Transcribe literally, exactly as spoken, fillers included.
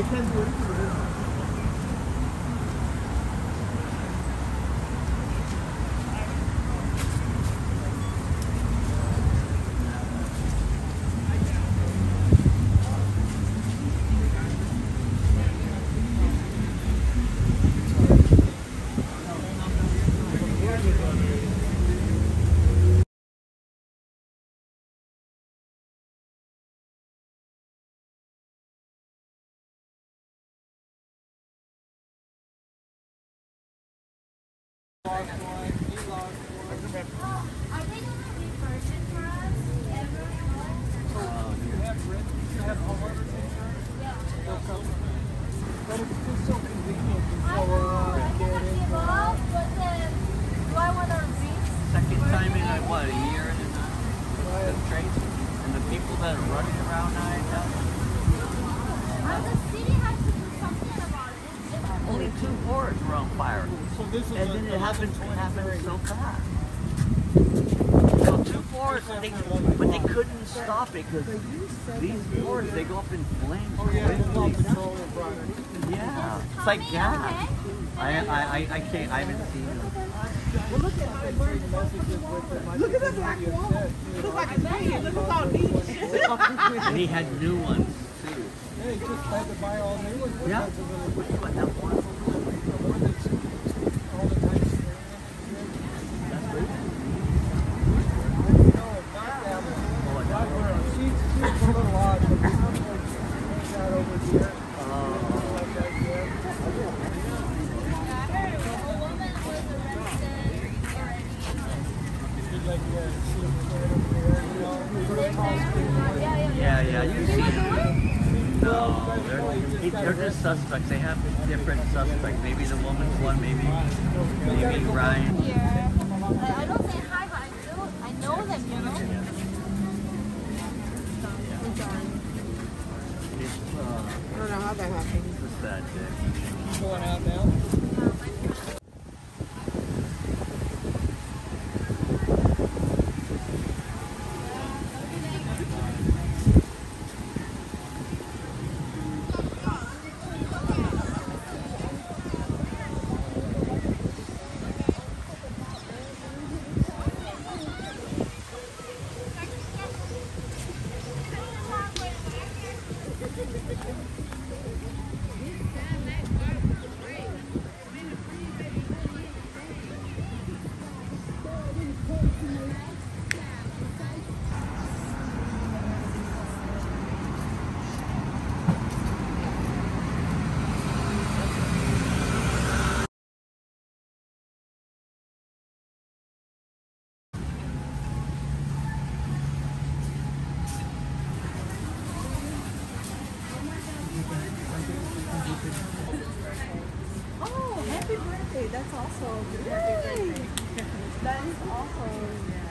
you can't do anything with it. Are they going to reverse it for us? You have red, you have homeowners insurance? Yeah. They'll cover. But it's just so convenient I before know. uh, I get want to give into up, but then do I want to reach? Second time in like what, a year and a half? That's crazy. And the people that are running around now, I tell you. Uh, the city has to do something about it. It's Only two forests were on fire. So this is And a, then it a happened, it happened twenty-three. so fast. So two forests, they, but they couldn't stop it because these forests, they go up in flames. Oh yeah, it's all quickly. petroleum products. Yeah, it's like gas. I, I, I, I can't, I haven't seen it. Well, look at Look at the black wall. Look like a tree. Look how neat. And he had new ones too. Yeah, he just had to buy all new ones. Yeah. because of the- But that one, all the time. that's good. No, not that one. Not where our seats, seats a little odd, but this one was that over here. Uh, Like that, yeah. Did like the seat right over there, you know, first house. yeah, yeah, you've seen it. No, they're, they're just suspects. They have different suspects. Maybe the woman's one, maybe, maybe Ryan. here. I don't say hi, but I do. I know them, you know. It's, uh, I don't know how that happened. it's a sad day. Going out now. Oh, happy birthday. That's also happy birthday. That is also